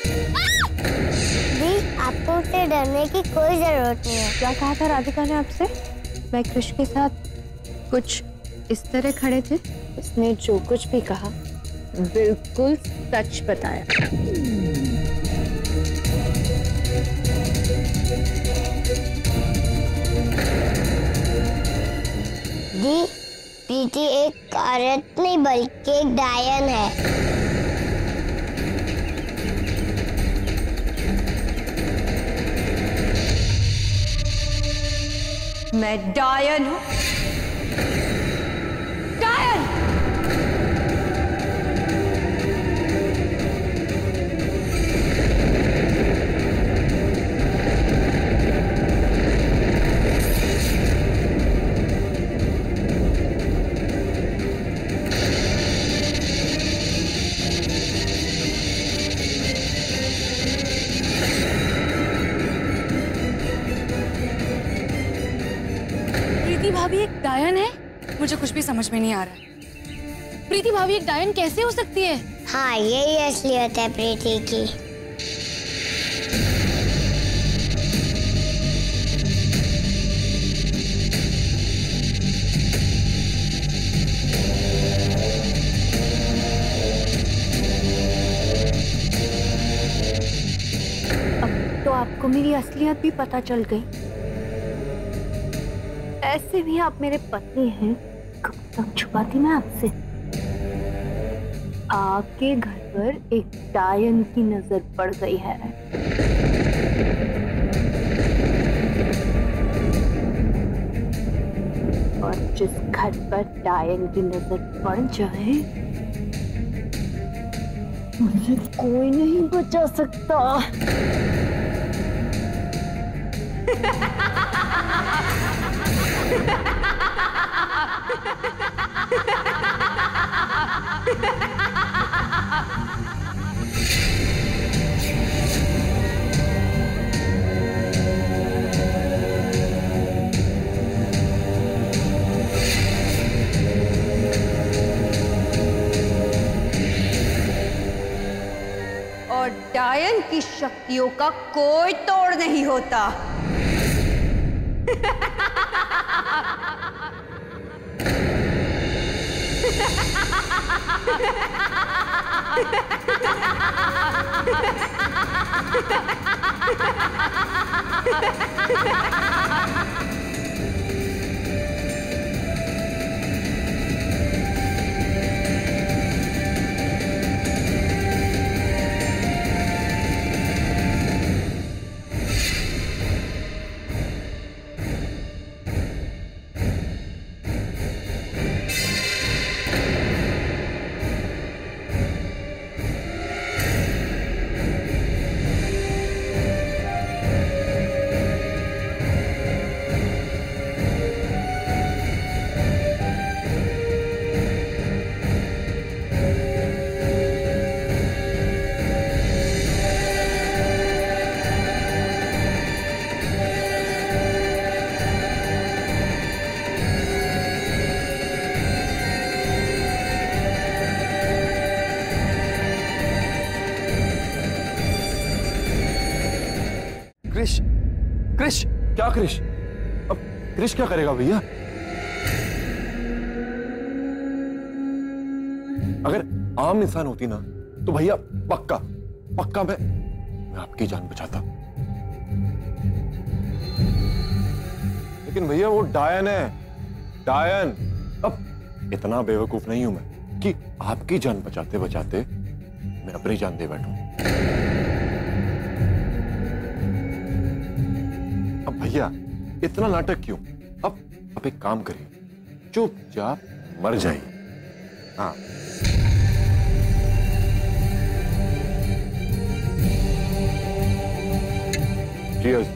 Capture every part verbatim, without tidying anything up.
दी, आपको उससे डरने की कोई जरूरत नहीं है। क्या कहा था राधिका ने आपसे? मैं कृष के साथ कुछ इस तरह खड़े थे? उसने जो कुछ भी कहा बिल्कुल सच बताया। दी, प्रीति एक औरत नहीं बल्कि एक डायन है। मैं डायन हूँ? डायन? प्रीति भाभी एक डायन है? मुझे कुछ भी समझ में नहीं आ रहा है। प्रीति भाभी एक डायन कैसे हो सकती है? हाँ, यही असलियत है प्रीति की। अब तो आपको मेरी असलियत भी पता चल गई। ऐसे भी आप मेरे पति हैं, कब तक छुपाती मैं आपसे? आपके घर पर एक डायन की नजर पड़ गई है। और जिस घर पर डायन की नजर पड़ जाए मुझे कोई नहीं बचा सकता। और डायन की शक्तियों का कोई तोड़ नहीं होता। कृष, कृष, क्या कृष? अब कृष क्या करेगा भैया? अगर आम इंसान होती ना तो भैया पक्का पक्का मैं मैं आपकी जान बचाता। लेकिन भैया वो डायन है, डायन। अब इतना बेवकूफ नहीं हूं मैं कि आपकी जान बचाते बचाते मैं अपनी जान दे बैठूं। अब भैया इतना नाटक क्यों? अब आप एक काम करिए, चुपचाप मर जाइए। हाँ, Cheers.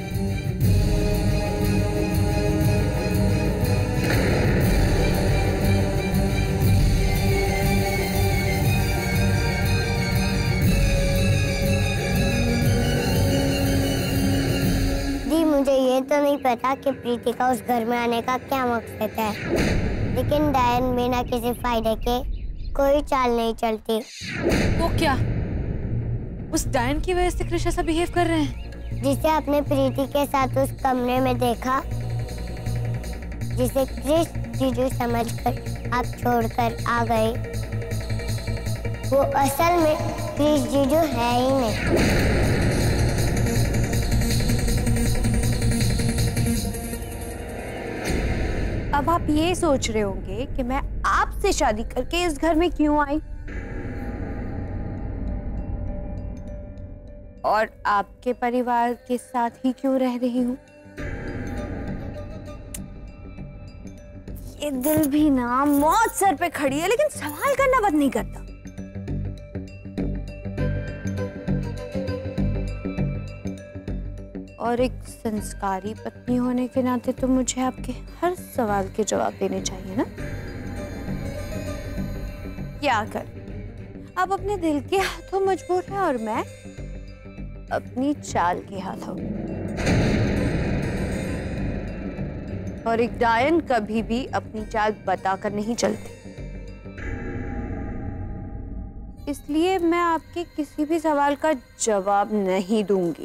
दी, मुझे ये तो नहीं पता कि प्रीति का उस घर में आने का क्या मकसद है, लेकिन डायन बिना किसी फायदे के कोई चाल नहीं चलती। वो क्या? उस डायन की वजह से क्रिश ऐसा बिहेव कर रहे हैं? जिसे आपने प्रीति के साथ उस कमरे में देखा, जिसे क्रिश जीजू समझकर आप छोड़कर आ गए, वो असल में क्रिश जीजू है ही नहीं। अब आप ये सोच रहे होंगे कि मैं आपसे शादी करके इस घर में क्यों आई और आपके परिवार के साथ ही क्यों रह रही हूँ। ये दिल भी ना मौत सर पे खड़ी है, लेकिन सवाल करना बंद नहीं करता। और एक संस्कारी पत्नी होने के नाते तो मुझे आपके हर सवाल के जवाब देने चाहिए ना। क्या कर, आप अपने दिल के हाथों मजबूर हैं और मैं अपनी चाल के हाथों। और एक डायन कभी भी अपनी चाल बताकर नहीं चलती, इसलिए मैं आपके किसी भी सवाल का जवाब नहीं दूंगी।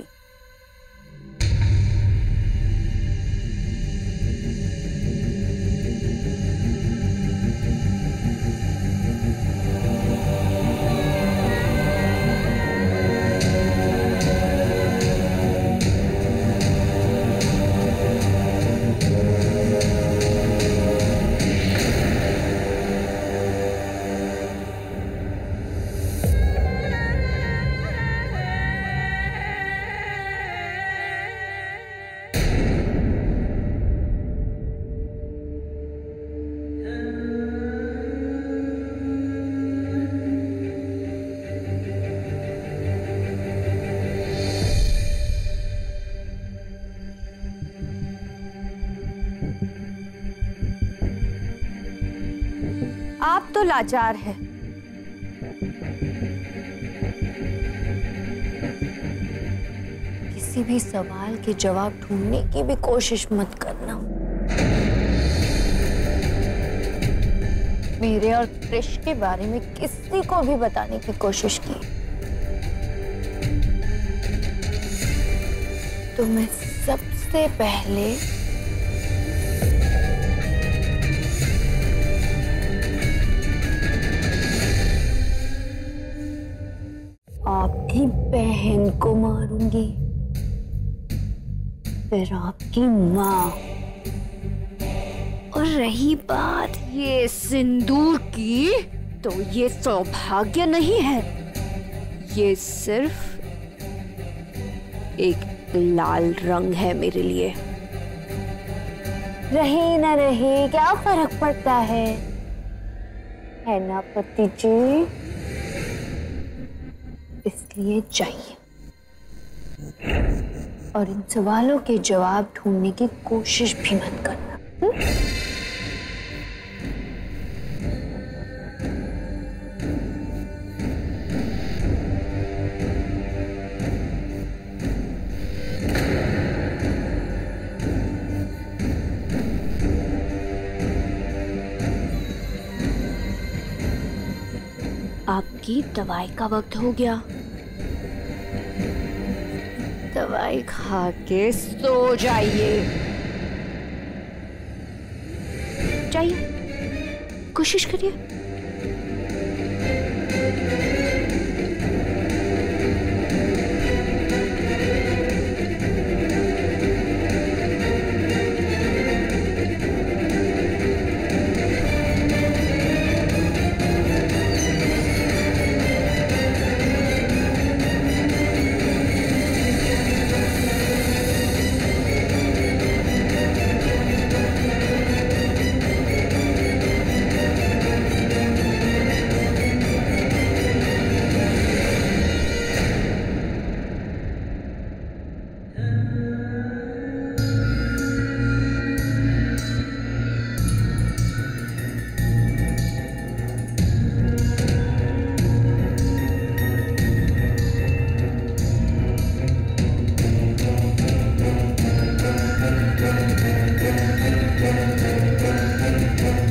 आप तो लाचार हैं। किसी भी सवाल के जवाब ढूंढने की भी कोशिश मत करना। मेरे और क्रिश के बारे में किसी को भी बताने की कोशिश की तो मैं सबसे पहले आपकी बहन को मारूंगी, फिर आपकी माँ। और रही बात ये सिंदूर की, तो ये सौभाग्य नहीं है, ये सिर्फ एक लाल रंग है मेरे लिए। रहे ना रहे क्या फर्क पड़ता है, है ना पति जी? इसलिए चाहिए और इन सवालों के जवाब ढूंढने की कोशिश भी मत करना। हुँ? आपकी दवाई का वक्त हो गया, दवाई खा के सो जाइए। जाइए, कोशिश करिए।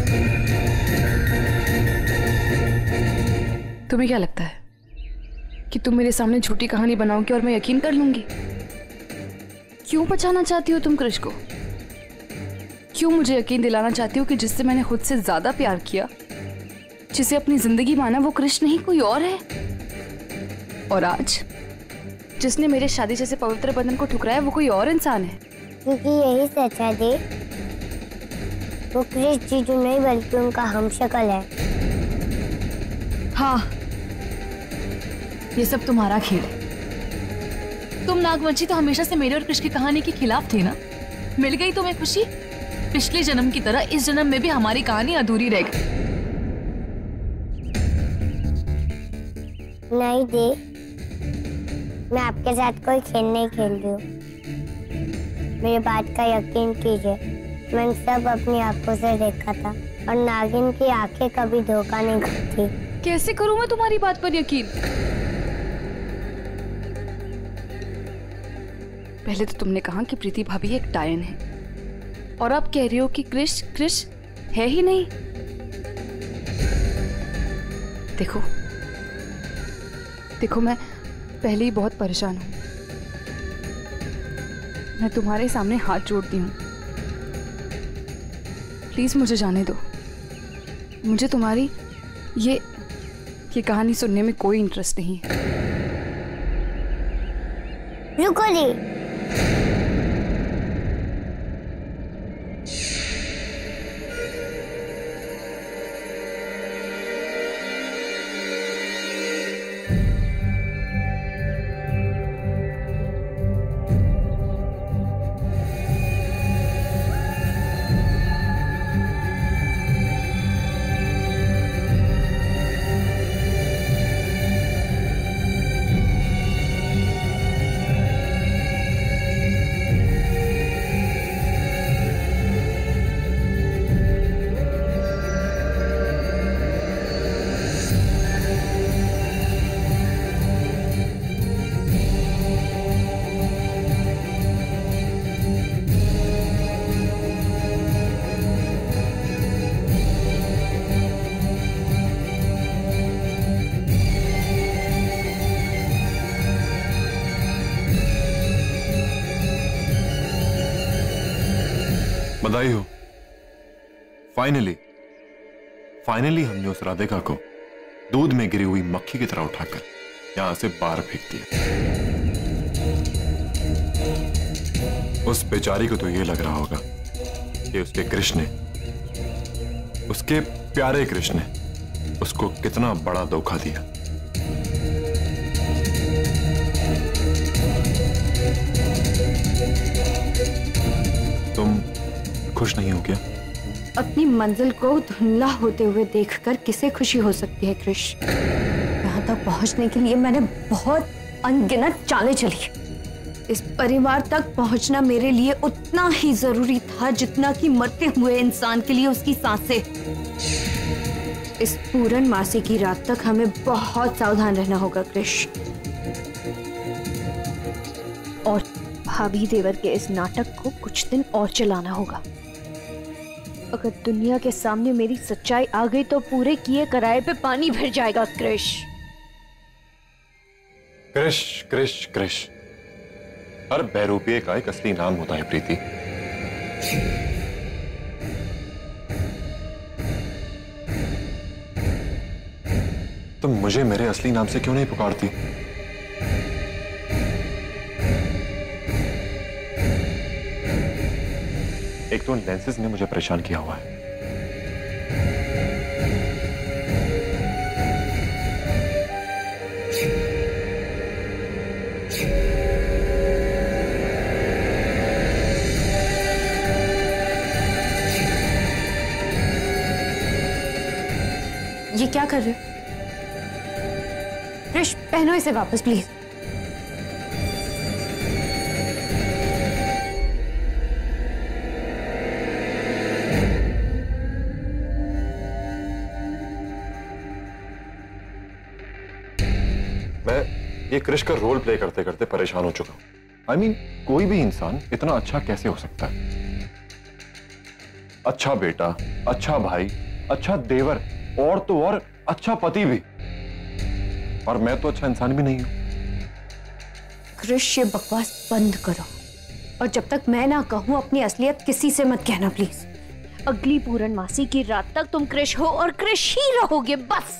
तुम्हें क्या लगता है कि तुम मेरे सामने झूठी कहानी बनाओगे और मैं यकीन कर लूंगी? क्यों बचाना चाहती हो तुम कृष को? क्यों मुझे यकीन दिलाना चाहती हो कि जिससे मैंने खुद से ज्यादा प्यार किया, जिसे अपनी जिंदगी माना, वो कृष नहीं कोई और है? और आज जिसने मेरे शादी जैसे पवित्र बंधन को ठुकराया वो कोई और इंसान है। क्योंकि यही सच है दी, वो कृष जीजू नहीं बल्कि उनका हमशक्ल है। हाँ, ये सब तुम्हारा खेल है। तुम नागवंशी तो हमेशा से मेरे और कृष की कहानी के खिलाफ थी ना। मिल गई तुम्हें खुशी? पिछले जन्म की तरह इस जन्म में भी हमारी कहानी अधूरी रह गई। नहीं दी, मैं आपके साथ कोई खेल नहीं खेल रही हूँ। मेरी बात का यकीन कीजिए, मैंने सब अपनी आंखों से देखा था और नागिन की आंखें कभी धोखा नहीं करती। कैसे करूं मैं तुम्हारी बात पर यकीन? पहले तो तुमने कहा कि प्रीति भाभी एक डायन है, और अब कह रही हो कि कृष कृष है ही नहीं। देखो देखो मैं पहले ही बहुत परेशान हूं। मैं तुम्हारे सामने हाथ जोड़ती हूँ, प्लीज मुझे जाने दो। मुझे तुम्हारी ये ये कहानी सुनने में कोई इंटरेस्ट नहीं है। रुको दी, बधाई हो। फाइनली फाइनली हमने उस राधिका को दूध में गिरी हुई मक्खी की तरह उठाकर यहां से बाहर फेंक दिया। उस बेचारी को तो ये लग रहा होगा कि उसके कृष्ण ने, उसके प्यारे कृष्ण ने उसको कितना बड़ा धोखा दिया। तुम खुश नहीं हो क्या? अपनी मंजिल को धुंधला होते हुए देखकर किसे खुशी हो सकती है कृष? यहाँ तक पहुँचने के लिए मैंने बहुत अनगिनत चालें चली। इस परिवार तक पहुँचना मेरे लिए उतना ही जरूरी था जितना कि मरते हुए इंसान के लिए उसकी सांसें। इस पूर्णमासी की रात तक हमें बहुत सावधान रहना होगा कृष, और भाभी देवर के इस नाटक को कुछ दिन और चलाना होगा। अगर दुनिया के सामने मेरी सच्चाई आ गई तो पूरे किए कराए पे पानी भर जाएगा कृष। कृष कृष कृष, हर बहरूपिये का एक असली नाम होता है प्रीति। तुम मुझे मेरे असली नाम से क्यों नहीं पुकारती? एक तो लेंसेज ने मुझे परेशान किया हुआ है। ये क्या कर रहे हो? कृष, पहनो इसे वापस प्लीज। ये कृष का रोल प्ले करते करते परेशान हो चुका हूं। आई मीन, कोई भी इंसान इतना अच्छा कैसे हो सकता है? अच्छा बेटा, अच्छा भाई, अच्छा देवर, और तो और अच्छा पति भी। और मैं तो अच्छा इंसान भी नहीं हूं। कृष, ये बकवास बंद करो, और जब तक मैं ना कहूं अपनी असलियत किसी से मत कहना प्लीज। अगली पूर्णमासी की रात तक तुम कृष हो और कृष ही रहोगे, बस।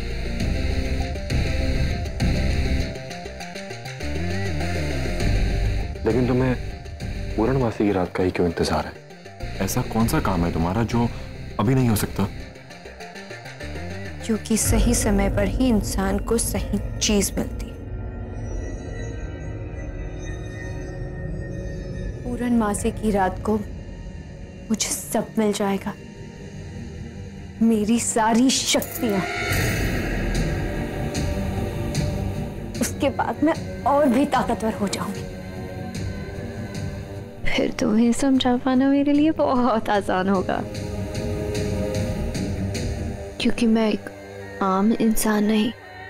लेकिन तुम्हें पूर्णमासी की रात का ही क्यों इंतजार है? ऐसा कौन सा काम है तुम्हारा जो अभी नहीं हो सकता? क्योंकि सही समय पर ही इंसान को सही चीज मिलती। पूर्णमासी की रात को मुझे सब मिल जाएगा, मेरी सारी शक्तियां। उसके बाद मैं और भी ताकतवर हो जाऊंगी। फिर तुम्हें समझा पाना मेरे लिए बहुत आसान होगा, क्योंकि मैं एक आम इंसान नहीं।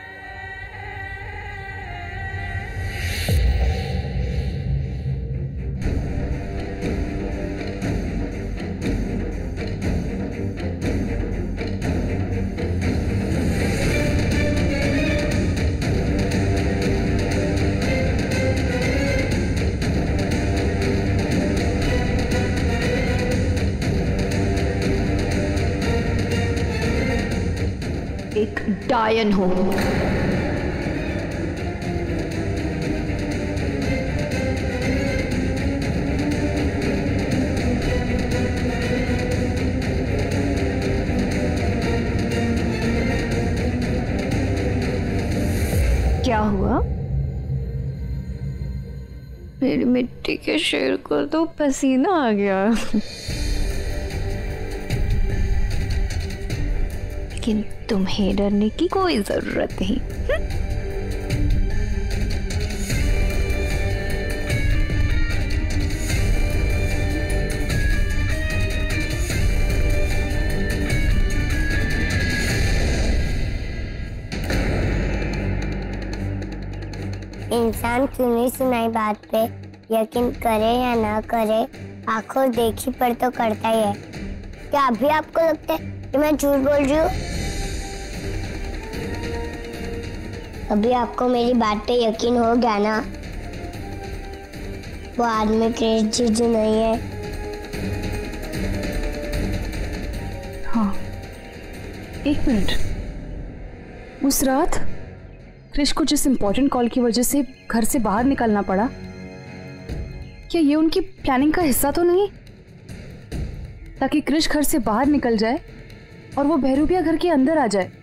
एक डायन हूं। क्या हुआ? मेरी मिट्टी के शेर को तो पसीना आ गया। लेकिन तुम्हें डरने की कोई जरूरत नहीं। इंसान सुनी सुनाई बात पे यकीन करे या ना करे, आंखों देखी पर तो करता ही है। क्या अभी आपको लगता है कि मैं झूठ बोल रही हूँ? अभी आपको मेरी बात पे यकीन हो गया ना? वो आदमी कृष जीजू नहीं है। हाँ, एक मिनट। उस रात कृष को जिस इम्पोर्टेंट कॉल की वजह से घर से बाहर निकलना पड़ा, क्या ये उनकी प्लानिंग का हिस्सा तो नहीं? ताकि कृष घर से बाहर निकल जाए और वो बहरूपिया घर के अंदर आ जाए।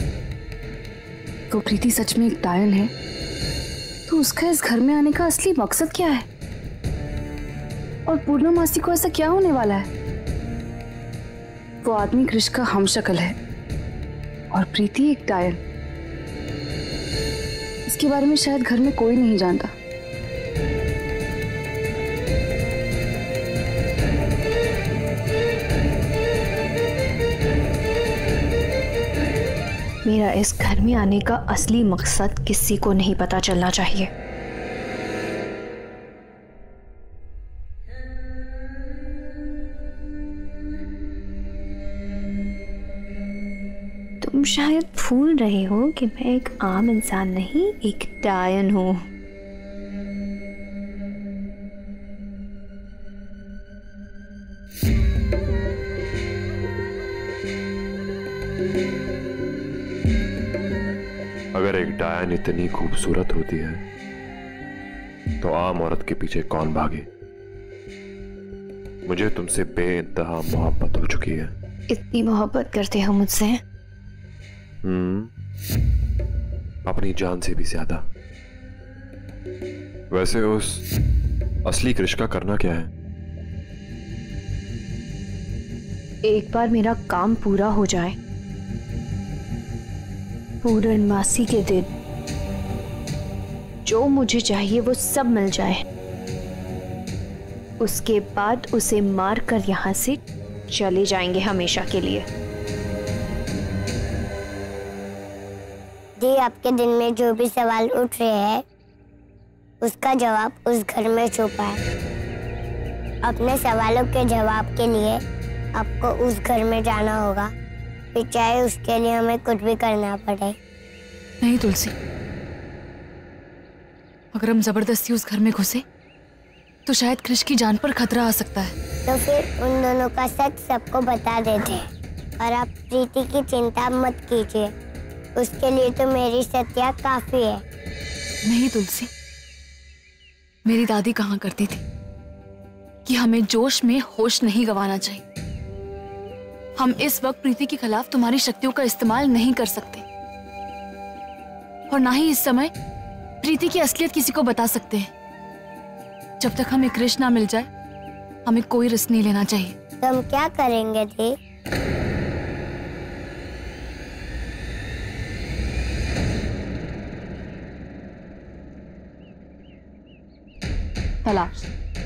तो प्रीति सच में एक डायन है, तो उसका इस घर में आने का असली मकसद क्या है? और पूर्णमासी को ऐसा क्या होने वाला है? वो आदमी कृष का हमशक्ल है और प्रीति एक डायन। इसके बारे में शायद घर में कोई नहीं जानता। मेरा इस घर में आने का असली मकसद किसी को नहीं पता चलना चाहिए। तुम शायद भूल रहे हो कि मैं एक आम इंसान नहीं, एक डायन हूं। अगर एक डायन इतनी खूबसूरत होती है तो आम औरत के पीछे कौन भागे? मुझे तुमसे बेइंतहा मोहब्बत हो चुकी है। इतनी मोहब्बत करते हो मुझसे? हम्म, अपनी जान से भी ज्यादा। वैसे उस असली कृष का करना क्या है? एक बार मेरा काम पूरा हो जाए, पूर्णमासी के दिन जो मुझे चाहिए वो सब मिल जाए, उसके बाद उसे मार कर यहां से चले जाएंगे हमेशा के लिए। जी, आपके दिल में जो भी सवाल उठ रहे हैं उसका जवाब उस घर में छुपा है। अपने सवालों के जवाब के लिए आपको उस घर में जाना होगा, फिर चाहे उसके लिए हमें कुछ भी करना पड़े। नहीं तुलसी, अगर हम जबरदस्ती उस घर में घुसे तो शायद कृष की जान पर खतरा आ सकता है। तो फिर उन दोनों का सच सबको बता देते हैं। और आप प्रीति की चिंता मत कीजिए, उसके लिए तो मेरी सत्या काफी है। नहीं तुलसी, मेरी दादी कहा करती थी कि हमें जोश में होश नहीं गंवाना चाहिए। हम इस वक्त प्रीति के खिलाफ तुम्हारी शक्तियों का इस्तेमाल नहीं कर सकते, और ना ही इस समय प्रीति की असलियत किसी को बता सकते हैं। जब तक हमें कृष्ण ना मिल जाए, हमें कोई रिस्क नहीं लेना चाहिए। तो हम क्या करेंगे दी? तलाश,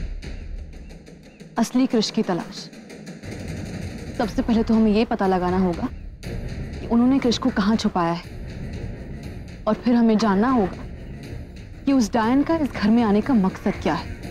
असली कृष की तलाश। सबसे पहले तो हमें ये पता लगाना होगा कि उन्होंने कृष को कहाँ छुपाया है, और फिर हमें जानना होगा कि उस डायन का इस घर में आने का मकसद क्या है।